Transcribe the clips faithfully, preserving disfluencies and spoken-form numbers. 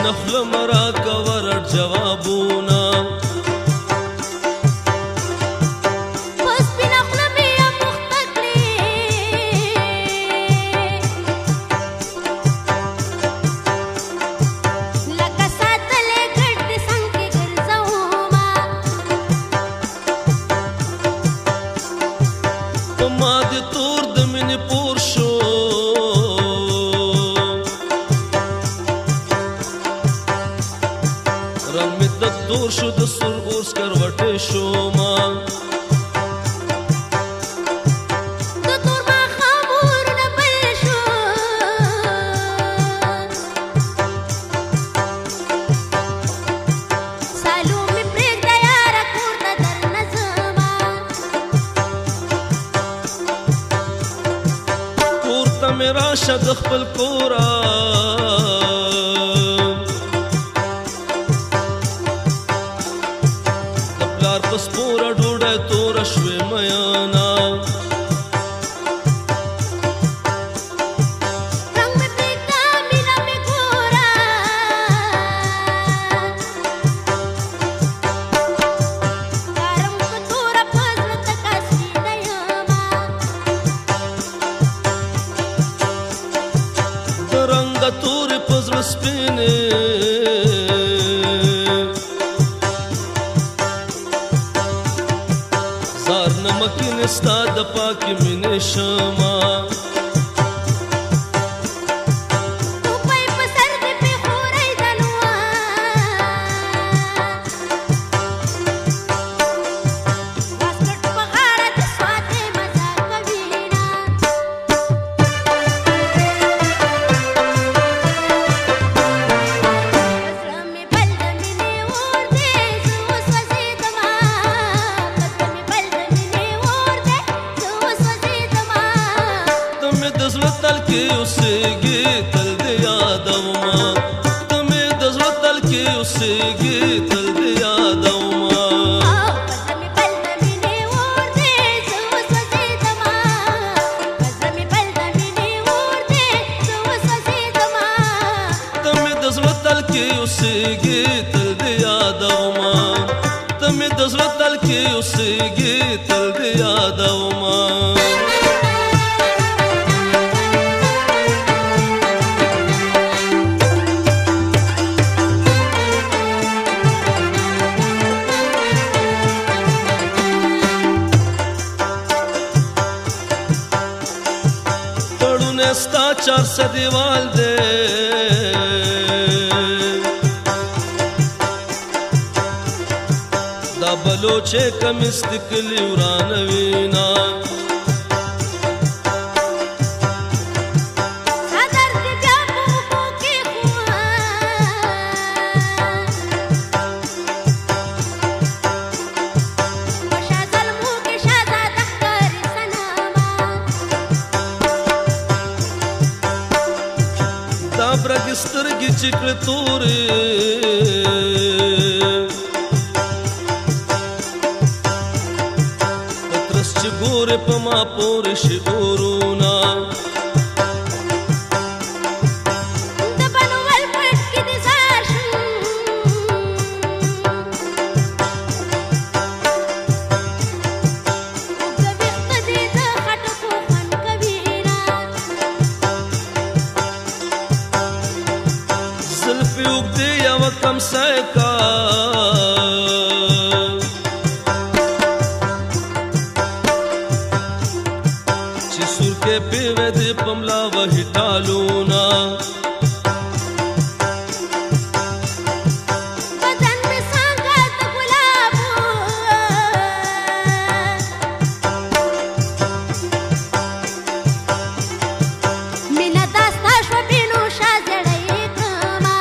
خوله مه راکوه رټ جوابونه دور شو د سر اور سکروټې شوما د تور ماښام اورونه بل شو سالو مې پرېږده یاره کور ته درنه ځمه کور ته مې راشه د خپل کوره سپوره ډوډۍ توره شوې میانا رنګ مې پرېږده مینه مې ګوره کارم په توره په زړه تکه سپینه یمه د رنګه تورې په زړه سپینې زار نمکین ستا د پاکې مینې شمه ټوپۍ په سر دې پېښوری دنوه واسکټ په غاړه د سواتې مزه کوینه زړه مې بل د مینې اور دی زه وسوځېدمه د زړه تل کې اوسېږي تل دې یادومه ته مې د زړه تل کې اوسېږي تل دې یادومه زړه مې بل د مینې اور دی زه وسوځېدمه زړه مې بل د مینې اور دی زه وسوځېدمه ته مې د زړه تل کې اوسېږي تل دې یادومه ته مې د زړه تل کې اوسېږي تل دې یادومه ستا چار سه دیوال دے دا بلوچے کم استقلی ورانوینا برګ سترګې چې کړې تورې پترس چې ګورې په ما پورې شي اورونه د بنوال پټ کې دې زار شم اوږده ویښته دې د خټکو خوند کوینه زلفې اوږدې یوه کمسۍ کا چې سورکې پیوې دې په ملا وهي ټالونه بدن مې څانګه د ګلابو مینه دا ستا شوه بېنوشه زړه یې کړمه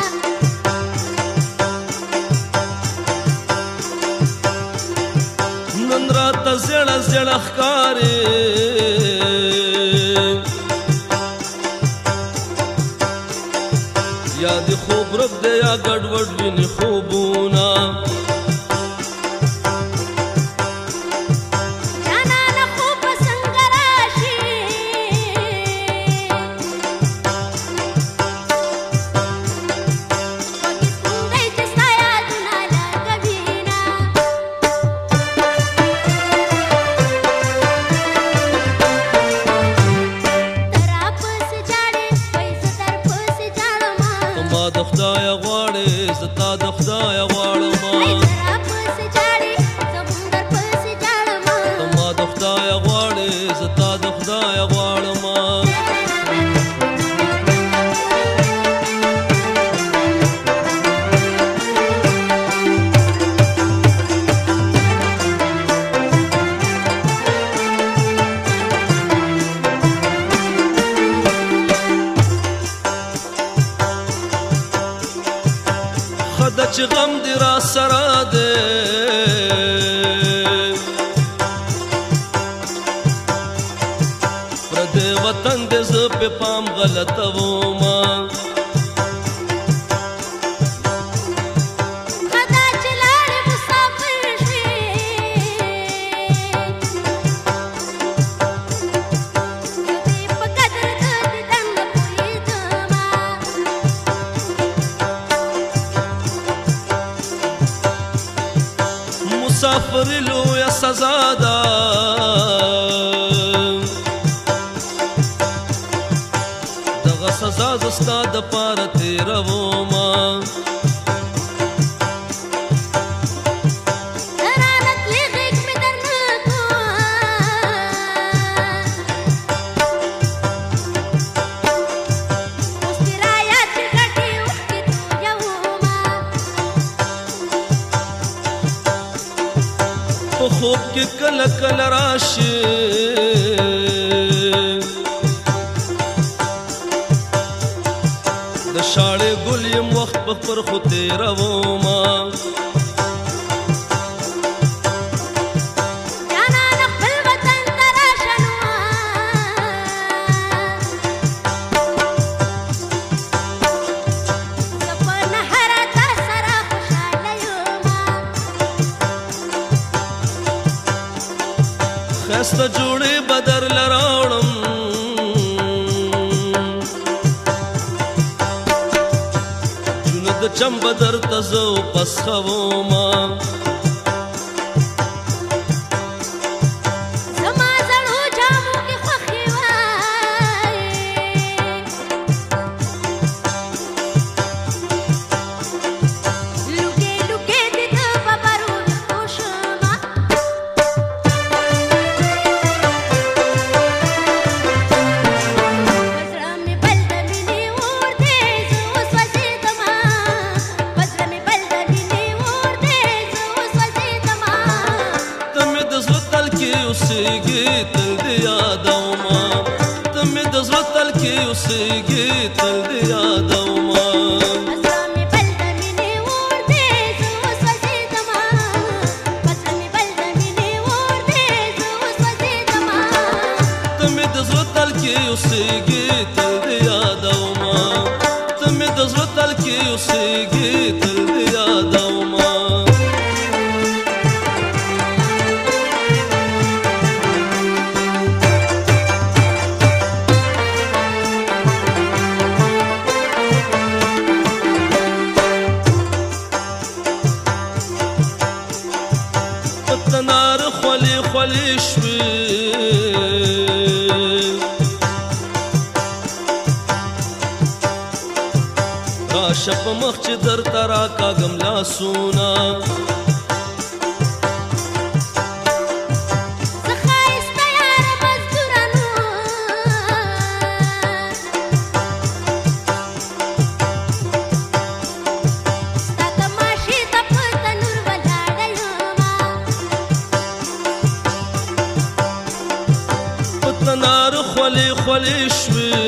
نن راته زړه زړه ښکارې یا دې خوب رب دی یا ګډوډ ویني خوبونه جانانه خوب به څنګه راشي ما د خدای غواړې زه تا د خدای غواړم ای زرا پس جاړې سمندر پس جاړم ما د خدای غواړې زه تا د خدای غواړم خدا چې غم دې را سره دی پردی وطن دې زه پې پام غلطومه خدا چې لاړې مسافر شوې دې په قدر د دیدن نه پوهېږمه مسافري لویه سزا ده دغه سزا زه ستا دپاره تېرومه درانه تلې غېږ مې درنه کړه اوس دې رایاد چې ګټې اوښکې تویومه په خوب کې کله کله راشي د شاړې ګل یم وخت په پر خو تېرومه جانانه خپل وطن ته راشه نو زه په نهره تا سره خوشحاله یمه ښایسته جوړې به درله راوړم جونه د چم به درته زه وپسخومه زما زړو جامو کې خوښې وای لوګې لوګې دې د ببرو ویښتو شمه په زړه مې بل د مینې اور دی زه وسوځېدمه په زړه مې بل د مینې اور دی زه وسوځېدمه ته مې د زړه تل کې اوسېږې تل دې یادومه ته مې د زړه تل کې اوسېږې تل دې یادومه زړه مې بل د مینې اور دی زه وسوځېدمه په زړه مې بل د مینې اور دی زه وسوځېدمه ته مې د زړه تل کې اوسېږې تل دې یادومه ته مې د زړه تل کې اوسېږې تل دې یادومه په تنار خولې خولې شوې راشه په مخ چې درته راکاږم لاسونه زه ښایسته یاره مزدوره نو ستا تماشې ته په تنور ولاړه یمه په تنار خولې خولې شوې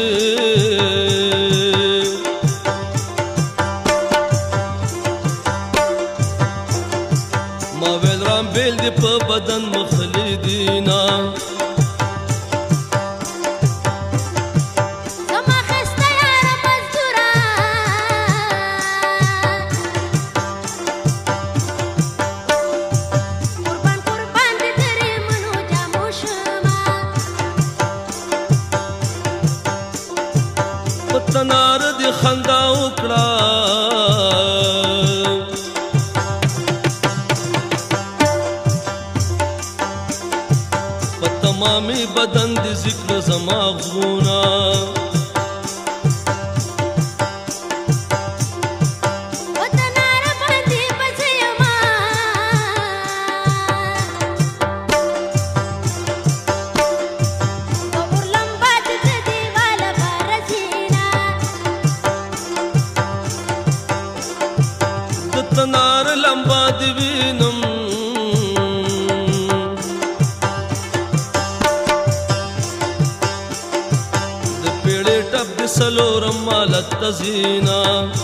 ما ویل رام بیل دې په بدن مخلي دینا زما ښایسته یاره مزدوره قربان قربان دې درې منو جامو شمه په تنار دې خندا وکړه په تمامي بدن دې ذکر زما غوونه ستنار لمبا دی وینم د پیړې ټپ د سلورم مالت تزینا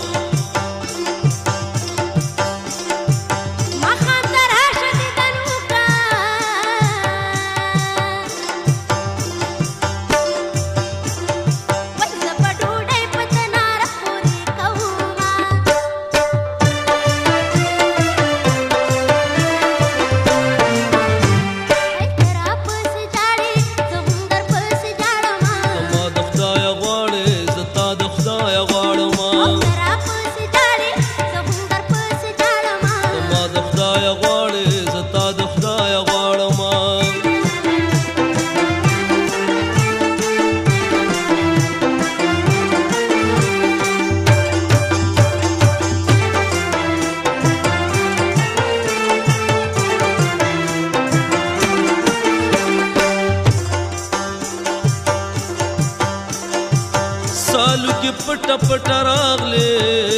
سالو کې پټ پټ راغلې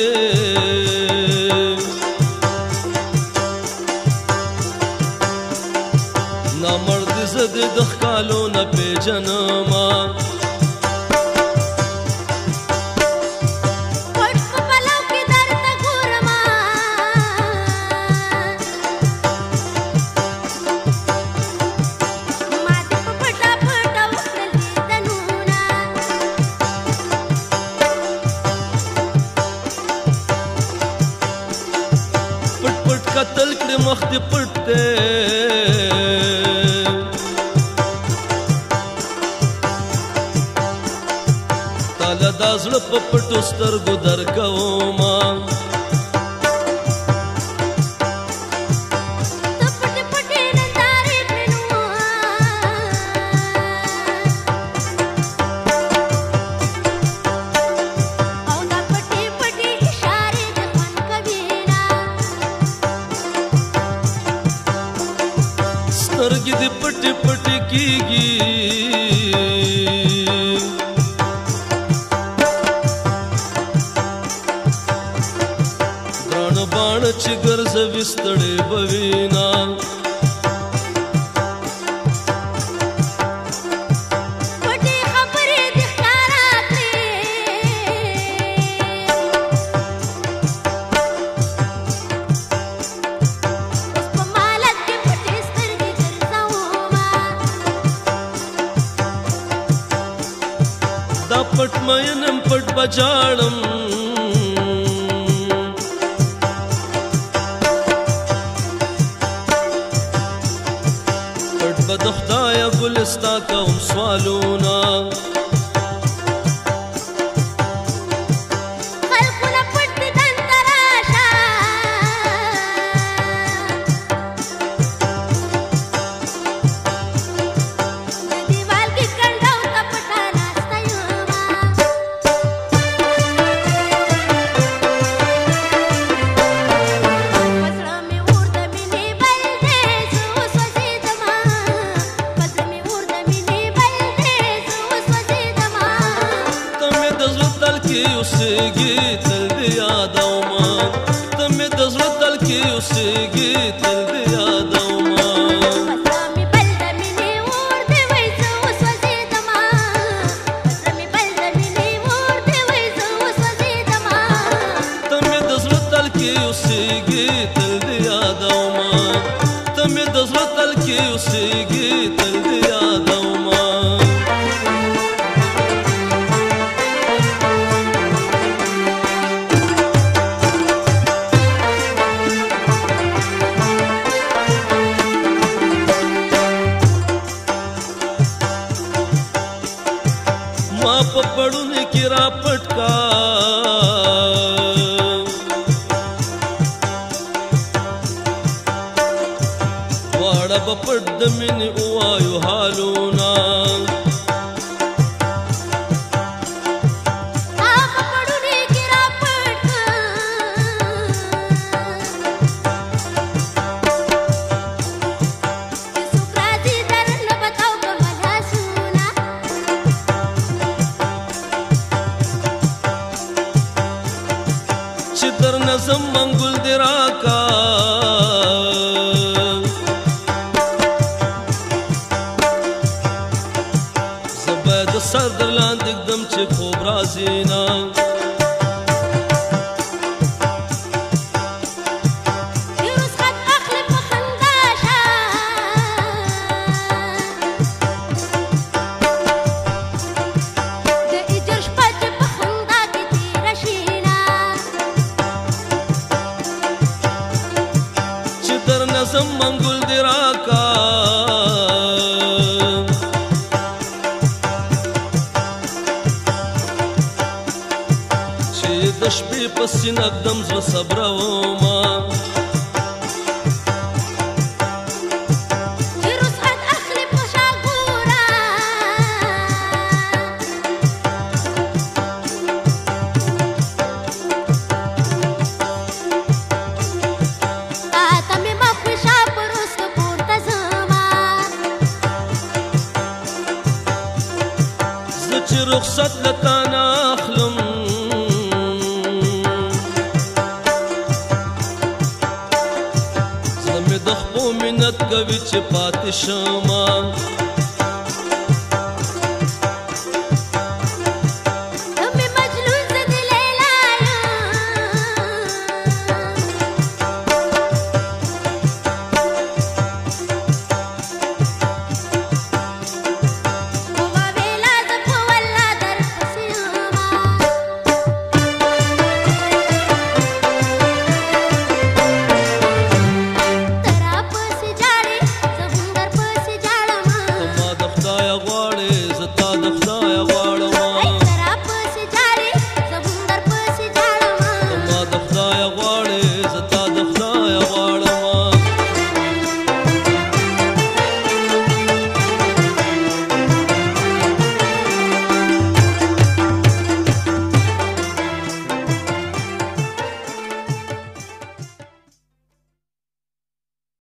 نامرد زد د ښکالو نه پیژنما قتل کړي مخ دې پټ دی تاله دا زړه په پټو سترګو درکوما سترګې دې پټې پټې کېږي ګرانه باڼه چې ګرځوي ستړې به وینا دا پټ مینم پټ بجاړم پټ به د خدایه ګلستا کوم سوالونه اوسېږي تل دې یادومه ته مې د زړه تل کې اوسېږي تل دې یادومه پسه مې بل د مینې اور دی وای زه وسوځېدمه پسه مې بل د مینې اور دی وای زه وسوځېدمه ته مې د زړه تل کې اوسېږي تل دې یادومه ته مې د زړه تل کې اوسېږي تل دې یادومه ما په پړونې کې را پټ کا واړه به پټ د مینې ووایو حالونه چې در نظم منګل دې را حسینا نظم منګول دی راکا چې د شپې په سینه دم زړه صبرومه چې رخصت لتا نه اخلم زړه مې د خپو منت کوي چې پاتې شمه